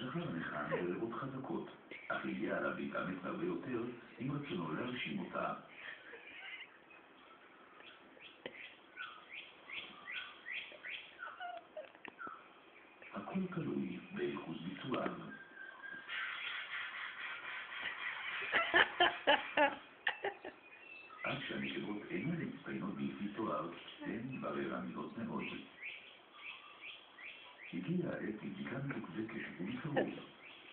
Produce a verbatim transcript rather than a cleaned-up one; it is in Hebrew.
השחר נחם בריאות חזקות, אך הגיע עליו להתאמץ הרבה יותר עם רצונו להרשים אותה. הכל תלוי באיכות ביצועיו. עד שהנקבות אינן מצטיינות ביפי תואר, הן בררניות מאוד. הגיעה העת לבדיקה מדוקדקת ובקרוב.